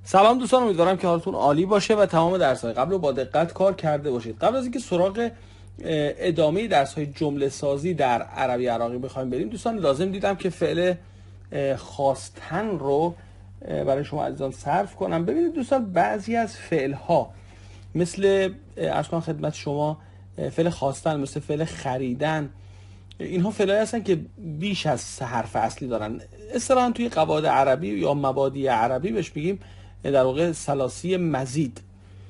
سلام دوستان، امیدوارم که حالتون عالی باشه و تمام درس‌های قبل رو با دقت کار کرده باشید. قبل از اینکه سراغ ادامه درس‌های جمله سازی در عربی عراقی بخوایم بریم، دوستان لازم دیدم که فعل خواستن رو برای شما عزیزان صرف کنم. ببینید دوستان، بعضی از فعل‌ها مثل عرض کنم خدمت شما فعل خواستن، مثل فعل خریدن، اینها فعلایی هستن که بیش از 3 حرف اصلی دارن. اصطلاحاً توی قواعد عربی یا مبادی عربی بهش میگیم در واقع ثلاثی مزید،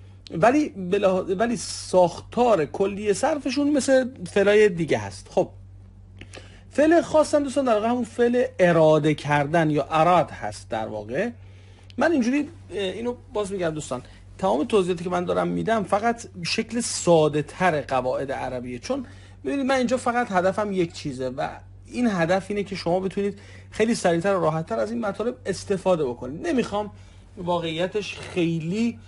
ولی ساختار کلی صرفشون مثل فعلای دیگه هست. خب فعل خواستن دوستان در واقع همون فعل اراده کردن یا اراد هست. در واقع من اینجوری اینو باز میگم دوستان، تمام توضیحاتی که من دارم میدم فقط شکل ساده تر قواعد عربیه، چون ببینید من اینجا فقط هدفم یک چیزه و این هدف اینه که شما بتونید خیلی سریعتر و راحتتر از این مطالب استفاده بکنید. نمیخوام واقعیتش خیلی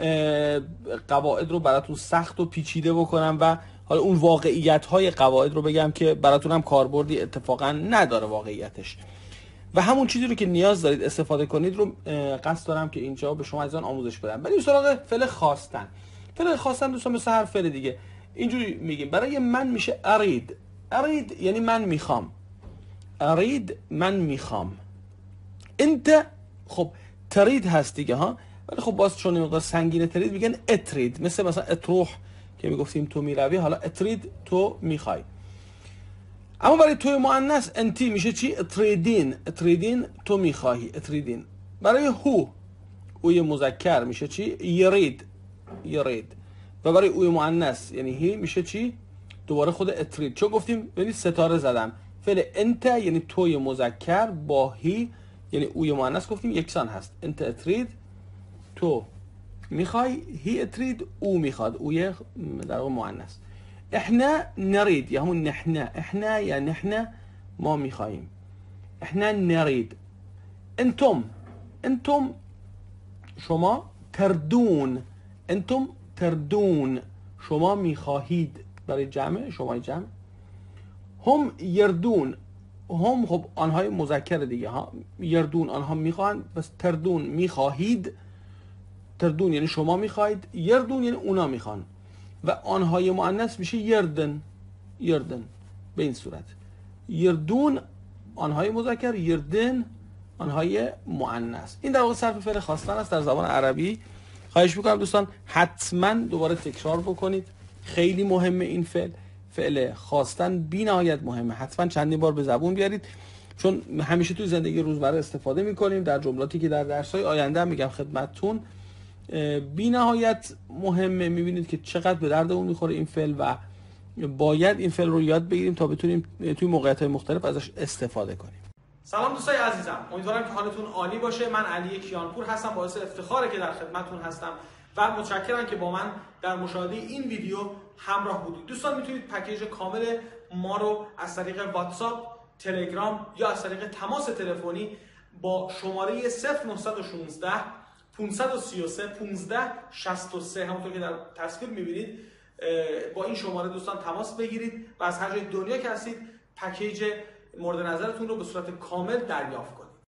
قواعد رو براتون سخت و پیچیده بکنم و حالا اون واقعیت های قواعد رو بگم که براتون هم کاربردی اتفاقا نداره واقعیتش، و همون چیزی رو که نیاز دارید استفاده کنید رو قصد دارم که اینجا به شما عزیزان آموزش بدم. بریم سراغ فعل خواستن. فعل خواستن دوستان مثل هر فعل دیگه اینجوری میگیم. برای من میشه ارید. ارید یعنی من میخوام. ارید من میخوام. انت خب ترید هست دیگه ها، ولی خب باز چون مقدار سنگینه ترید میگن اترید، مثلا اتروح که میگفتیم تو میروی، حالا اترید تو میخوای. اما برای توی مؤنث انتی میشه چی؟ اتریدین. اتریدین تو میخواهی. اتریدین. برای هو اوی مذکر میشه چی؟ یرید. یرید. و برای اوی مؤنث یعنی هی میشه چی؟ دوباره خود اترید. چون گفتیم ببینید ستاره زدم، فعل انت یعنی توی مذکر با هی یعنی اوی مؤنث گفتیم یکسان هست. انت اترید تو میخوای، هی اترید او میخواد، اوی در واقع مؤنث. احنا نرید یا همون نحنا. احنا یا نحنا ما میخواییم. احنا نرید. انتم. انتم شما. تردون. انتم تردون شما میخواهید. برای جمع شمای جمع. هم یردون. هم خب آنهای مذکر دیگه ها. یردون آنها میخواهند، پس تردون میخواهید. تردون یعنی شما میخواهید، یردون یعنی اونا میخوان، و آنهای مؤنث میشه یردن. یردن به این صورت. یردون آنهای مذکر، یردن آنهای مؤنث. این در واقع صرف فعل خواستن است در زبان عربی. خواهش میکنم دوستان حتما دوباره تکرار بکنید، خیلی مهمه این فعل. فعل خواستن بی نهایت مهمه، حتما چندین بار به زبون بیارید، چون همیشه توی زندگی روزمره استفاده میکنیم. در جملاتی که در درس‌های آینده میگم خدمتتون، بی نهایت مهمه. میبینید که چقدر به دردمون میخوره این فعل و باید این فعل رو یاد بگیریم تا بتونیم توی موقعیت‌های مختلف ازش استفاده کنیم. سلام دوستای عزیزم، امیدوارم که حالتون عالی باشه. من علی کیانپور هستم، باعث افتخاره که در خدمتتون هستم و متشکرم که با من در مشاهده این ویدیو همراه بودید. دوستان میتونید پکیج کامل ما رو از طریق واتساپ، تلگرام یا از طریق تماس تلفنی با شماره 0916 533 1563 همونطور که در تصویر میبینید با این شماره دوستان تماس بگیرید و از هر جای دنیا که هستید پکیج مورد نظرتون رو به صورت کامل دریافت کنید.